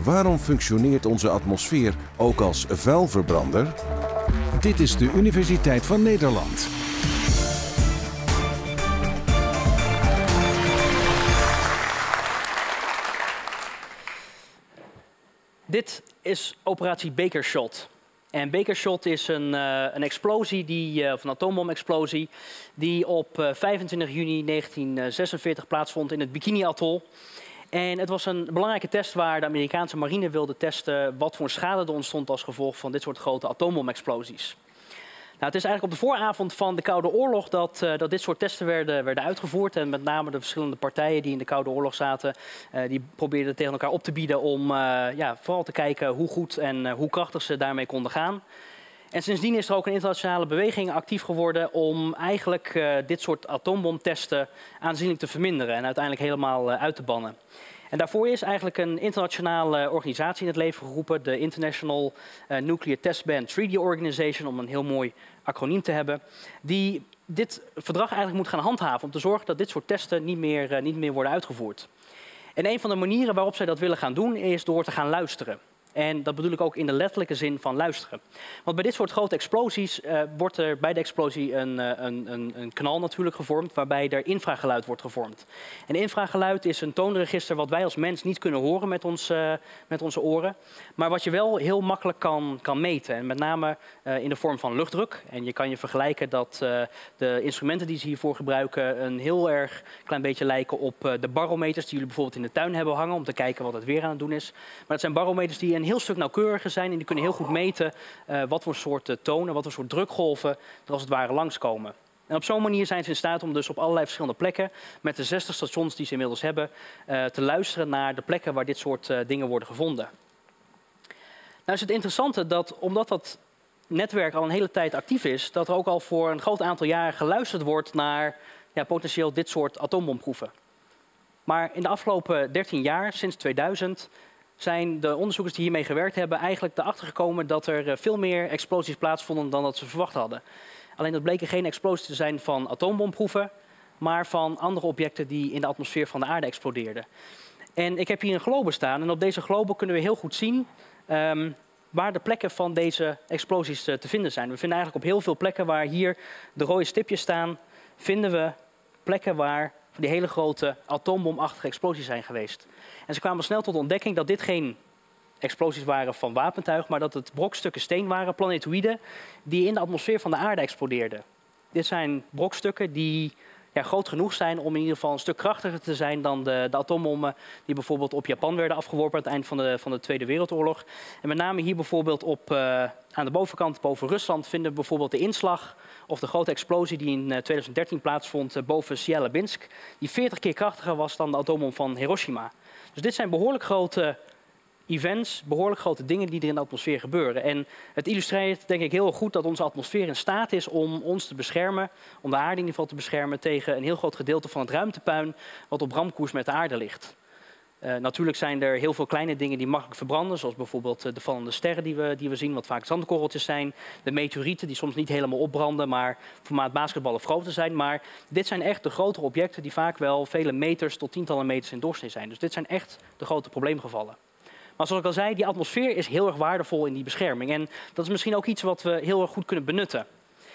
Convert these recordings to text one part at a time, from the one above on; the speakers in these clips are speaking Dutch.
Waarom functioneert onze atmosfeer ook als vuilverbrander? Dit is de Universiteit van Nederland. Dit is operatie Baker Shot. En Baker Shot is een explosie, of een atoombomexplosie, die op 25 juni 1946 plaatsvond in het Bikini-atol. En het was een belangrijke test waar de Amerikaanse marine wilde testen wat voor schade er ontstond als gevolg van dit soort grote atoombomexplosies. Nou, het is eigenlijk op de vooravond van de Koude Oorlog dat dit soort testen werden uitgevoerd. En met name de verschillende partijen die in de Koude Oorlog zaten, die probeerden tegen elkaar op te bieden om vooral te kijken hoe goed en hoe krachtig ze daarmee konden gaan. En sindsdien is er ook een internationale beweging actief geworden om eigenlijk dit soort atoombomtesten aanzienlijk te verminderen en uiteindelijk helemaal uit te bannen. En daarvoor is eigenlijk een internationale organisatie in het leven geroepen, de International Nuclear Test Ban Treaty Organization, om een heel mooi acroniem te hebben, die dit verdrag eigenlijk moet gaan handhaven om te zorgen dat dit soort testen niet meer worden uitgevoerd. En een van de manieren waarop zij dat willen gaan doen is door te gaan luisteren. En dat bedoel ik ook in de letterlijke zin van luisteren. Want bij dit soort grote explosies wordt er bij de explosie een knal natuurlijk gevormd, waarbij er infrageluid wordt gevormd. En infrageluid is een toonregister wat wij als mens niet kunnen horen met onze oren, maar wat je wel heel makkelijk kan meten. En met name in de vorm van luchtdruk. En je kan je vergelijken dat de instrumenten die ze hiervoor gebruiken een heel erg klein beetje lijken op de barometers die jullie bijvoorbeeld in de tuin hebben hangen om te kijken wat het weer aan het doen is. Maar het zijn barometers die een heel stuk nauwkeuriger zijn en die kunnen heel goed meten wat voor soort tonen, wat voor soort drukgolven er als het ware langskomen. En op zo'n manier zijn ze in staat om dus op allerlei verschillende plekken, met de 60 stations die ze inmiddels hebben, te luisteren naar de plekken waar dit soort dingen worden gevonden. Nou is het interessante dat, omdat dat netwerk al een hele tijd actief is, dat er ook al voor een groot aantal jaren geluisterd wordt naar potentieel dit soort atoombomproeven. Maar in de afgelopen 13 jaar, sinds 2000, zijn de onderzoekers die hiermee gewerkt hebben eigenlijk erachter gekomen dat er veel meer explosies plaatsvonden dan dat ze verwacht hadden. Alleen dat bleken geen explosies te zijn van atoombomproeven, maar van andere objecten die in de atmosfeer van de aarde explodeerden. En ik heb hier een globe staan en op deze globe kunnen we heel goed zien waar de plekken van deze explosies te vinden zijn. We vinden eigenlijk op heel veel plekken waar hier de rode stipjes staan, vinden we plekken waar die hele grote atoombomachtige explosies zijn geweest. En ze kwamen snel tot de ontdekking dat dit geen explosies waren van wapentuig, maar dat het brokstukken steen waren, planetoïden, die in de atmosfeer van de aarde explodeerden. Dit zijn brokstukken die groot genoeg zijn om in ieder geval een stuk krachtiger te zijn dan de atoombommen die bijvoorbeeld op Japan werden afgeworpen aan het eind van de Tweede Wereldoorlog. En met name hier bijvoorbeeld aan de bovenkant, boven Rusland, vinden we bijvoorbeeld de inslag of de grote explosie die in 2013 plaatsvond boven Sjelabinsk, die 40 keer krachtiger was dan de atoombom van Hiroshima. Dus dit zijn behoorlijk grote events, behoorlijk grote dingen die er in de atmosfeer gebeuren. En het illustreert denk ik heel goed dat onze atmosfeer in staat is om ons te beschermen, om de aarde in ieder geval te beschermen tegen een heel groot gedeelte van het ruimtepuin wat op ramkoers met de aarde ligt. Natuurlijk zijn er heel veel kleine dingen die makkelijk verbranden, zoals bijvoorbeeld de vallende sterren die we zien, wat vaak zandkorreltjes zijn. De meteorieten die soms niet helemaal opbranden, maar formaat basketbal of groter zijn. Maar dit zijn echt de grotere objecten die vaak wel vele meters tot tientallen meters in doorsnee zijn. Dus dit zijn echt de grote probleemgevallen. Maar zoals ik al zei, die atmosfeer is heel erg waardevol in die bescherming. En dat is misschien ook iets wat we heel erg goed kunnen benutten.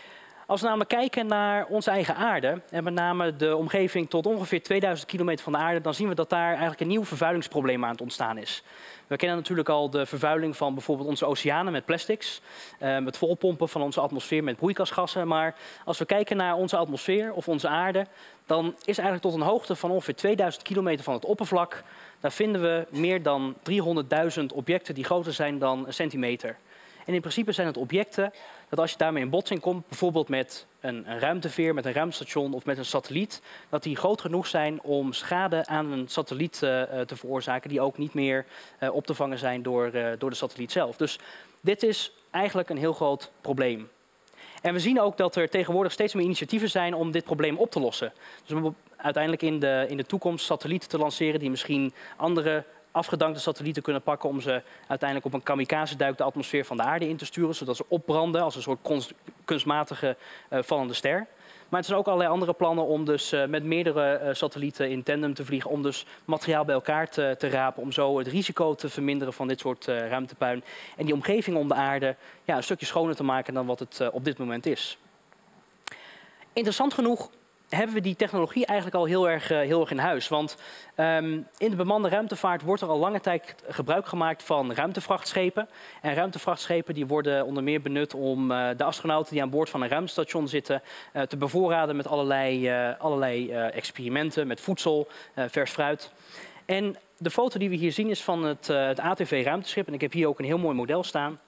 Als we namelijk kijken naar onze eigen aarde, en met name de omgeving tot ongeveer 2000 kilometer van de aarde, dan zien we dat daar eigenlijk een nieuw vervuilingsprobleem aan het ontstaan is. We kennen natuurlijk al de vervuiling van bijvoorbeeld onze oceanen met plastics, het volpompen van onze atmosfeer met broeikasgassen. Maar als we kijken naar onze atmosfeer of onze aarde, dan is eigenlijk tot een hoogte van ongeveer 2000 kilometer van het oppervlak, daar vinden we meer dan 300.000 objecten die groter zijn dan een centimeter. En in principe zijn het objecten dat als je daarmee in botsing komt, bijvoorbeeld met een ruimteveer, met een ruimtestation of met een satelliet, dat die groot genoeg zijn om schade aan een satelliet te veroorzaken die ook niet meer op te vangen zijn door de satelliet zelf. Dus dit is eigenlijk een heel groot probleem. En we zien ook dat er tegenwoordig steeds meer initiatieven zijn om dit probleem op te lossen. Dus we uiteindelijk in de toekomst satellieten te lanceren die misschien andere afgedankte satellieten kunnen pakken om ze uiteindelijk op een kamikaze-duik de atmosfeer van de aarde in te sturen, zodat ze opbranden als een soort kunstmatige vallende ster. Maar er zijn ook allerlei andere plannen om dus met meerdere satellieten in tandem te vliegen. Om dus materiaal bij elkaar te rapen. Om zo het risico te verminderen van dit soort ruimtepuin. En die omgeving om de aarde een stukje schoner te maken dan wat het op dit moment is. Interessant genoeg hebben we die technologie eigenlijk al heel erg in huis. Want in de bemande ruimtevaart wordt er al lange tijd gebruik gemaakt van ruimtevrachtschepen. En ruimtevrachtschepen die worden onder meer benut om de astronauten die aan boord van een ruimtestation zitten te bevoorraden met allerlei experimenten, met voedsel, vers fruit. En de foto die we hier zien is van het ATV-ruimteschip. En ik heb hier ook een heel mooi model staan.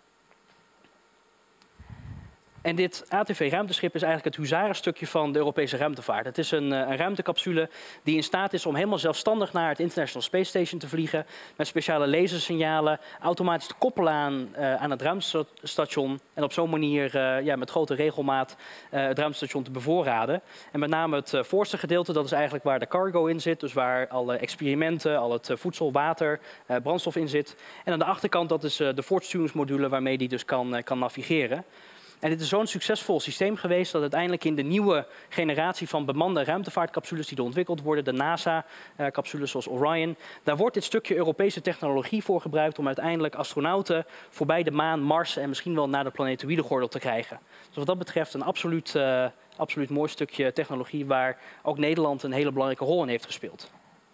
En dit ATV-ruimteschip is eigenlijk het huzarenstukje van de Europese ruimtevaart. Het is een ruimtecapsule die in staat is om helemaal zelfstandig naar het International Space Station te vliegen. Met speciale lasersignalen, automatisch te koppelen aan het ruimtestation. En op zo'n manier met grote regelmaat het ruimtestation te bevoorraden. En met name het voorste gedeelte, dat is eigenlijk waar de cargo in zit. Dus waar alle experimenten, al het voedsel, water, brandstof in zit. En aan de achterkant, dat is de voortsturingsmodule waarmee die dus kan navigeren. En dit is zo'n succesvol systeem geweest dat uiteindelijk in de nieuwe generatie van bemande ruimtevaartcapsules die er ontwikkeld worden, de NASA-capsules zoals Orion, daar wordt dit stukje Europese technologie voor gebruikt om uiteindelijk astronauten voorbij de maan, Mars en misschien wel naar de planetoïdegordel te krijgen. Dus wat dat betreft een absoluut mooi stukje technologie waar ook Nederland een hele belangrijke rol in heeft gespeeld.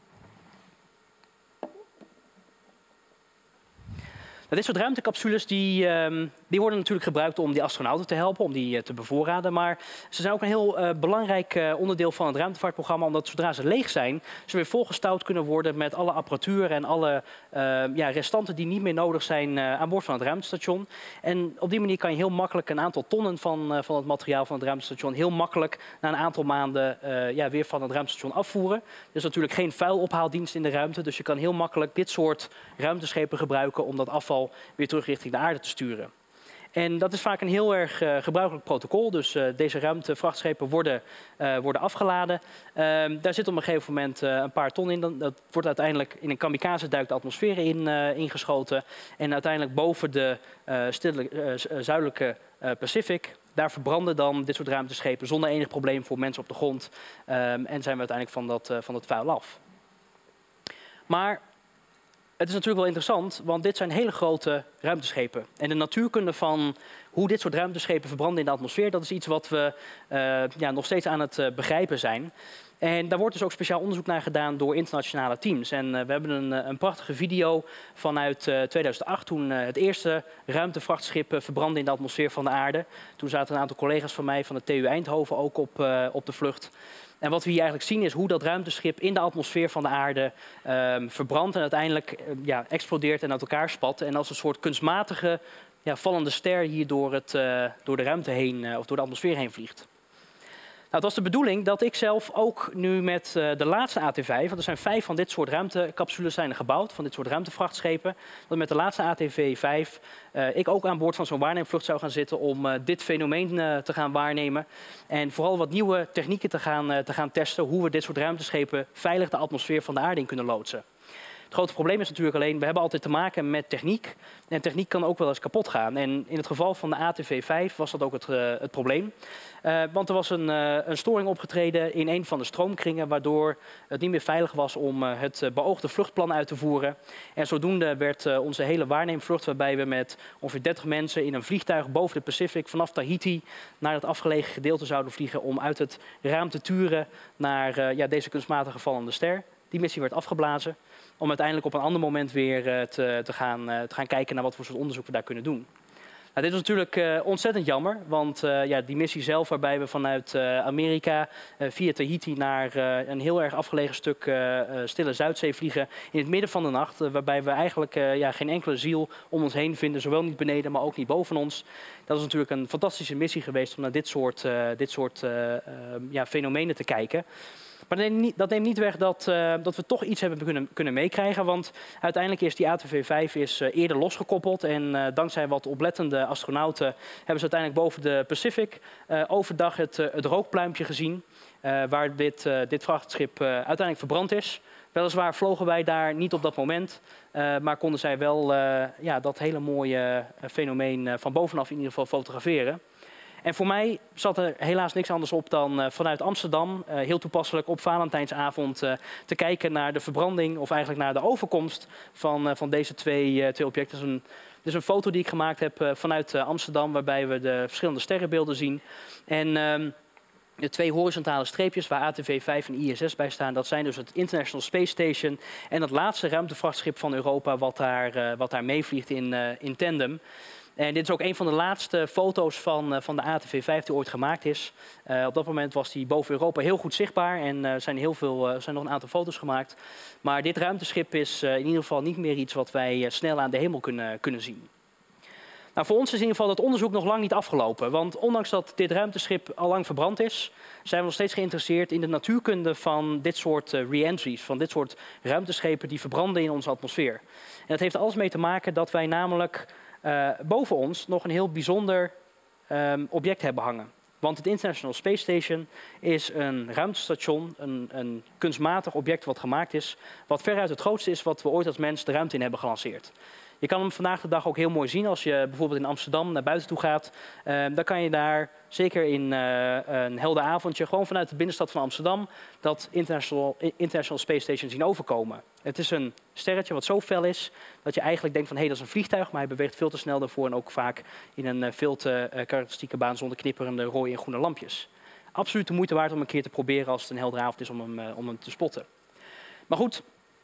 Dit soort ruimtecapsules die worden natuurlijk gebruikt om die astronauten te helpen, om die te bevoorraden. Maar ze zijn ook een heel belangrijk onderdeel van het ruimtevaartprogramma, omdat zodra ze leeg zijn, ze weer volgestouwd kunnen worden met alle apparatuur en alle restanten die niet meer nodig zijn aan boord van het ruimtestation. En op die manier kan je heel makkelijk een aantal tonnen van het materiaal van het ruimtestation heel makkelijk na een aantal maanden weer van het ruimtestation afvoeren. Er is natuurlijk geen vuilophaaldienst in de ruimte, dus je kan heel makkelijk dit soort ruimteschepen gebruiken om dat afval weer terug richting de aarde te sturen. En dat is vaak een heel erg gebruikelijk protocol. Dus deze ruimtevrachtschepen worden afgeladen. Daar zit op een gegeven moment een paar ton in. Dat wordt uiteindelijk in een kamikaze-duik de atmosfeer ingeschoten. En uiteindelijk boven de zuidelijke Pacific. Daar verbranden dan dit soort ruimteschepen zonder enig probleem voor mensen op de grond. En zijn we uiteindelijk van dat vuil af. Maar het is natuurlijk wel interessant, want dit zijn hele grote ruimteschepen. En de natuurkunde van hoe dit soort ruimteschepen verbranden in de atmosfeer, dat is iets wat we nog steeds aan het begrijpen zijn. En daar wordt dus ook speciaal onderzoek naar gedaan door internationale teams. En we hebben een prachtige video vanuit 2008, toen het eerste ruimtevrachtschip verbrandde in de atmosfeer van de aarde. Toen zaten een aantal collega's van mij van de TU Eindhoven ook op de vlucht. En wat we hier eigenlijk zien is hoe dat ruimteschip in de atmosfeer van de aarde verbrandt en uiteindelijk explodeert en uit elkaar spat. En als een soort kunstmatige vallende ster hier door de ruimte heen of door de atmosfeer heen vliegt. Nou, het was de bedoeling dat ik zelf ook nu met de laatste AT5, want er zijn 5 van dit soort ruimtecapsules zijn gebouwd, van dit soort ruimtevrachtschepen, dat met de laatste ATV5 ik ook aan boord van zo'n waarneemvlucht zou gaan zitten om dit fenomeen te gaan waarnemen. En vooral wat nieuwe technieken te gaan testen, hoe we dit soort ruimteschepen veilig de atmosfeer van de aarde in kunnen loodsen. Het grote probleem is natuurlijk alleen, we hebben altijd te maken met techniek. En techniek kan ook wel eens kapot gaan. En in het geval van de ATV5 was dat ook het probleem. Want er was een storing opgetreden in een van de stroomkringen, waardoor het niet meer veilig was om het beoogde vluchtplan uit te voeren. En zodoende werd onze hele waarneemvlucht, waarbij we met ongeveer 30 mensen in een vliegtuig boven de Pacific vanaf Tahiti naar het afgelegen gedeelte zouden vliegen om uit het raam te turen naar deze kunstmatige vallende ster. Die missie werd afgeblazen om uiteindelijk op een ander moment weer te gaan kijken naar wat voor soort onderzoek we daar kunnen doen. Nou, dit is natuurlijk ontzettend jammer, want die missie zelf waarbij we vanuit Amerika via Tahiti naar een heel erg afgelegen stuk stille Zuidzee vliegen in het midden van de nacht, waarbij we eigenlijk geen enkele ziel om ons heen vinden, zowel niet beneden, maar ook niet boven ons. Dat is natuurlijk een fantastische missie geweest om naar dit soort fenomenen te kijken. Maar dat neemt niet weg dat we toch iets hebben kunnen meekrijgen. Want uiteindelijk is die ATV5 eerder losgekoppeld. En dankzij wat oplettende astronauten hebben ze uiteindelijk boven de Pacific overdag het rookpluimpje gezien. Waar dit vrachtschip uiteindelijk verbrand is. Weliswaar vlogen wij daar niet op dat moment. Maar konden zij wel dat hele mooie fenomeen van bovenaf in ieder geval fotograferen. En voor mij zat er helaas niks anders op dan vanuit Amsterdam, heel toepasselijk op Valentijnsavond, te kijken naar de verbranding, of eigenlijk naar de overkomst van deze twee objecten. Dit is een foto die ik gemaakt heb vanuit Amsterdam, waarbij we de verschillende sterrenbeelden zien. En de twee horizontale streepjes waar ATV 5 en ISS bij staan, dat zijn dus het International Space Station en het laatste ruimtevrachtschip van Europa wat daar meevliegt in tandem. En dit is ook een van de laatste foto's van de ATV 5 die ooit gemaakt is. Op dat moment was die boven Europa heel goed zichtbaar en er zijn nog een aantal foto's gemaakt. Maar dit ruimteschip is in ieder geval niet meer iets wat wij snel aan de hemel kunnen zien. Nou, voor ons is in ieder geval dat onderzoek nog lang niet afgelopen. Want ondanks dat dit ruimteschip al lang verbrand is, zijn we nog steeds geïnteresseerd in de natuurkunde van dit soort re-entries, van dit soort ruimteschepen die verbranden in onze atmosfeer. En dat heeft alles mee te maken dat wij namelijk boven ons nog een heel bijzonder object hebben hangen. Want het International Space Station is een ruimtestation, een kunstmatig object wat gemaakt is, wat veruit het grootste is wat we ooit als mens de ruimte in hebben gelanceerd. Je kan hem vandaag de dag ook heel mooi zien als je bijvoorbeeld in Amsterdam naar buiten toe gaat. Dan kan je daar, zeker in een helder avondje, gewoon vanuit de binnenstad van Amsterdam, dat International Space Station zien overkomen. Het is een sterretje wat zo fel is dat je eigenlijk denkt van hé, dat is een vliegtuig, maar hij beweegt veel te snel daarvoor en ook vaak in een veel te karakteristieke baan zonder knipperende rode en groene lampjes. Absoluut de moeite waard om een keer te proberen als het een heldere avond is om hem te spotten. Maar goed,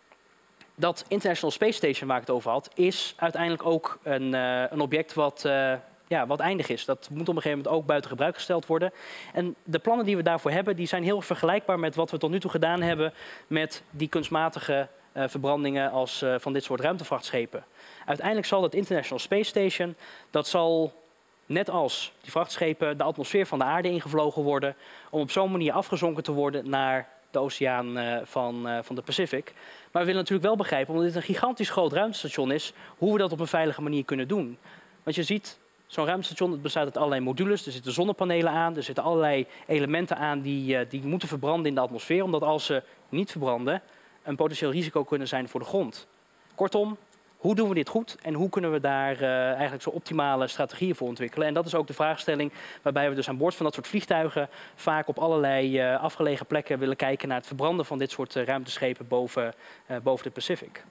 dat International Space Station waar ik het over had, is uiteindelijk ook een object wat eindig is. Dat moet op een gegeven moment ook buiten gebruik gesteld worden. En de plannen die we daarvoor hebben, die zijn heel vergelijkbaar met wat we tot nu toe gedaan hebben met die kunstmatige verbrandingen van dit soort ruimtevrachtschepen. Uiteindelijk zal het International Space Station, dat zal net als die vrachtschepen de atmosfeer van de aarde ingevlogen worden, om op zo'n manier afgezonken te worden naar de oceaan van de Pacific. Maar we willen natuurlijk wel begrijpen, omdat dit een gigantisch groot ruimtestation is, hoe we dat op een veilige manier kunnen doen. Want je ziet, zo'n ruimtestation bestaat uit allerlei modules, er zitten zonnepanelen aan, er zitten allerlei elementen aan die moeten verbranden in de atmosfeer, omdat als ze niet verbranden, een potentieel risico kunnen zijn voor de grond. Kortom, hoe doen we dit goed en hoe kunnen we daar eigenlijk zo optimale strategieën voor ontwikkelen? En dat is ook de vraagstelling waarbij we dus aan boord van dat soort vliegtuigen vaak op allerlei afgelegen plekken willen kijken naar het verbranden van dit soort ruimteschepen boven de Pacific.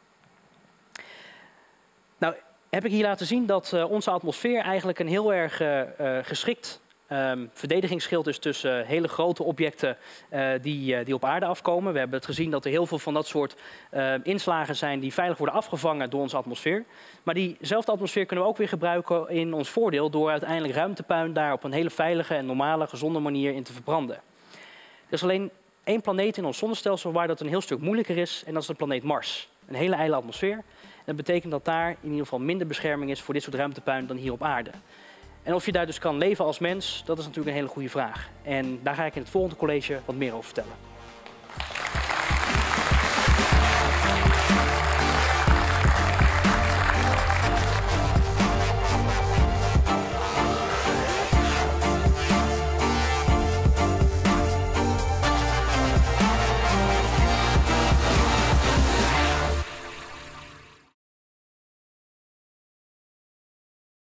Nou, heb ik hier laten zien dat onze atmosfeer eigenlijk een heel erg geschikt verdedigingsschild is tussen hele grote objecten die op aarde afkomen. We hebben het gezien dat er heel veel van dat soort inslagen zijn die veilig worden afgevangen door onze atmosfeer. Maar diezelfde atmosfeer kunnen we ook weer gebruiken in ons voordeel door uiteindelijk ruimtepuin daar op een hele veilige en normale, gezonde manier in te verbranden. Er is alleen één planeet in ons zonnestelsel waar dat een heel stuk moeilijker is en dat is de planeet Mars. Een hele ijle atmosfeer. En dat betekent dat daar in ieder geval minder bescherming is voor dit soort ruimtepuin dan hier op aarde. En of je daar dus kan leven als mens, dat is natuurlijk een hele goede vraag. En daar ga ik in het volgende college wat meer over vertellen.